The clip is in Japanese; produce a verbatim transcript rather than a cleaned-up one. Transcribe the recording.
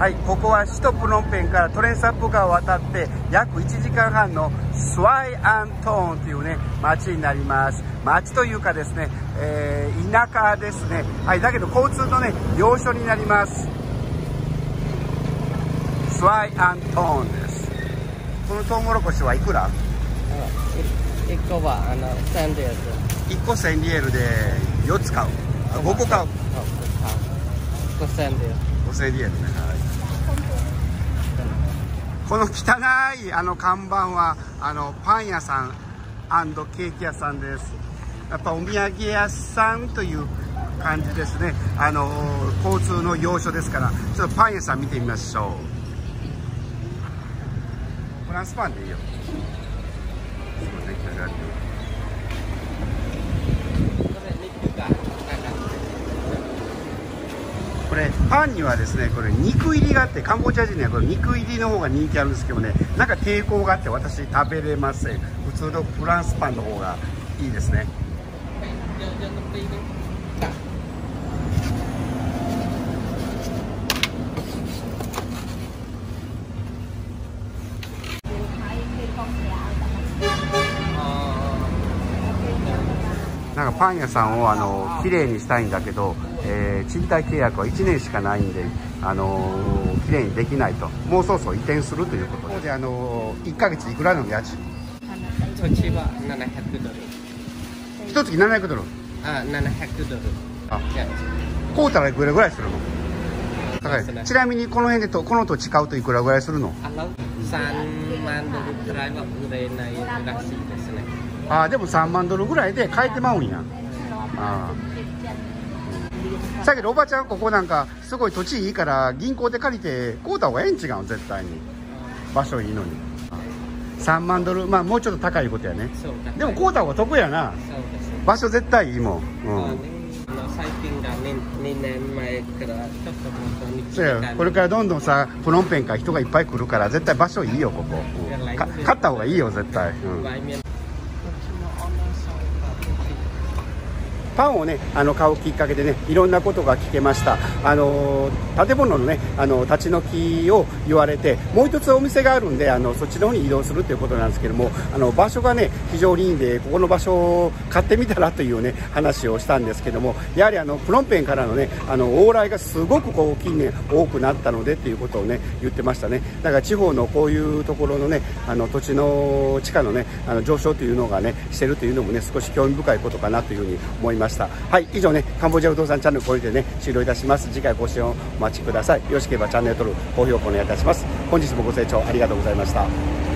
はい、ここは首都プノンペンからトレンサップ川を渡って約いちじかんはんのスワイアントーンというね町になります。町というかですね、えー、田舎ですね。はい、だけど交通のね要所になります。スワイアントーンです。このトウモロコシはいくら？ いっこはあのせんリエル。 いっこせんリエルでよっつ買う。ごこ買う。 ごせんリエル。 ごせんリエルね。はい。この汚いあの看板はあのパン屋さん&ケーキ屋さんです。やっぱお土産屋さんという感じですね。あの交通の要所ですから、ちょっとパン屋さん見てみましょう。フランスパンでいいよ。これパンにはですね、これ肉入りがあって、カンボジア人にはこれ肉入りの方が人気あるんですけどね、なんか抵抗があって私食べれません。普通のフランスパンの方がいいですね。なんかパン屋さんをあの綺麗にしたいんだけど、えー、賃貸契約はいちねんしかないんで、あのー、綺麗にできないと。もうそろそろ移転するということで、あのー、いっかげついくらの家賃？ 土地はななひゃくドル。 ひとつきななひゃくドル。 あ、ななひゃくドル。 あ、こうたらいくらぐらいするの？高い。ちなみにこの辺でとこの土地買うといくらぐらいするの？ あのさんまんドルくらいは売れないらしいですね。 あ、でもさんまんドルぐらいで買えてまうんや。ああ。だけどおばちゃんここなんかすごい土地いいから銀行で借りて買うた方がええん違う、絶対に。場所いいのに。さんまんドル、まあもうちょっと高いことやね。でも買うた方が得やな。場所絶対いいもん。うん。 最近がにねんまえからちょっと本当にそうや、これからどんどんさプノンペンから人がいっぱい来るから絶対場所いいよここ。うん、か買った方がいいよ絶対。うん、パンをねあの買うきっかけでねいろんなことが聞けました。あの建物のねあの立ち退きを言われて、もう一つお店があるんであのそっちの方に移動するということなんですけども、あの場所がね非常にいいんでここの場所を買ってみたらというね話をしたんですけども、やはりあのプノンペンからのねあの往来がすごくこう近年多くなったのでっていうことをね言ってましたね。だから地方のこういうところのねあの土地の地価のねあの上昇というのがねしてるというのもね少し興味深いことかなというふうに思いました。はい、以上ねカンボジア不動産チャンネルこれでね終了いたします。次回ご視聴お待ちください。よろしければチャンネル登録高評価お願いいたします。本日もご清聴ありがとうございました。